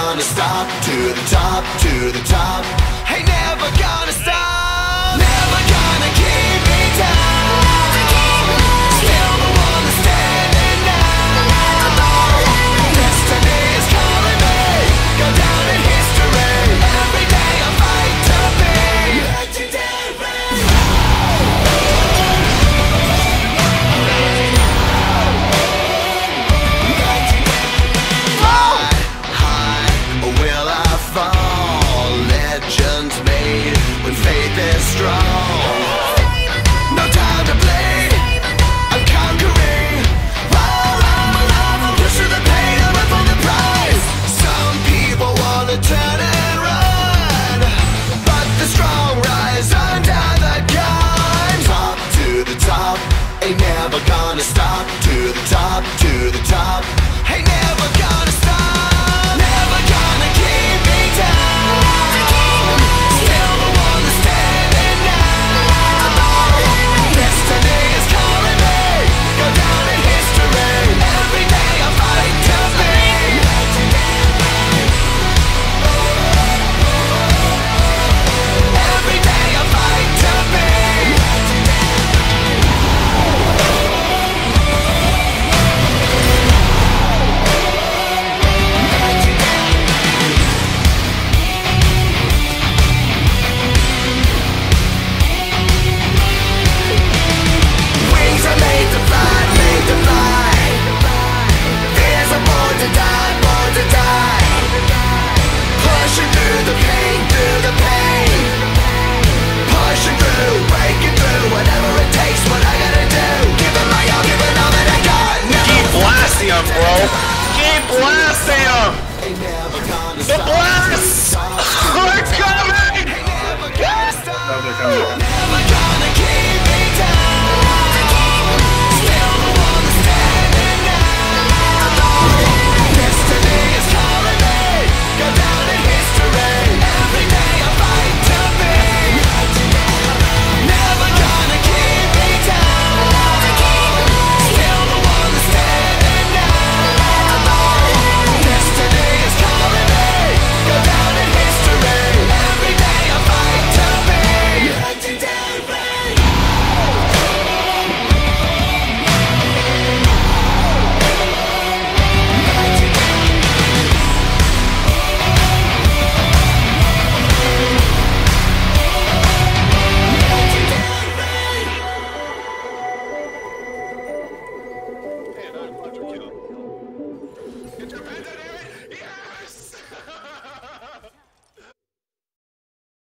gonna stop. To the top, to the top. Ain't never gonna stop. Never gonna keep me down. Still the one that's standing now. Destiny is calling me. Go down in history. Every day I fight to be legendary. Will I fall? Legends made when faith is strong. No time to bleed. I'm conquering. I'm pushing the pain. I'm up on the prize. Some people wanna turn and run, but the strong rise under the gun. Top to the top. Ain't never gonna stop. To the top, to the top. Ain't never gonna stop. Never gonna keep me down. Still the one that's standing now. Destiny is calling me. Go down in history. Every day I fight to be. Every day I fight to be. Wings are made to fly, made to fly. Fears are born to die, born to die. Pushing through the pain, through the pain. Pushing through, breaking through, whatever it takes, what I gotta do. Giving my all, giving all that I got. Keep blasting him, bro. Keep blasting him. Ain't never gonna The stop. blasts are coming. Never gonna stop. Never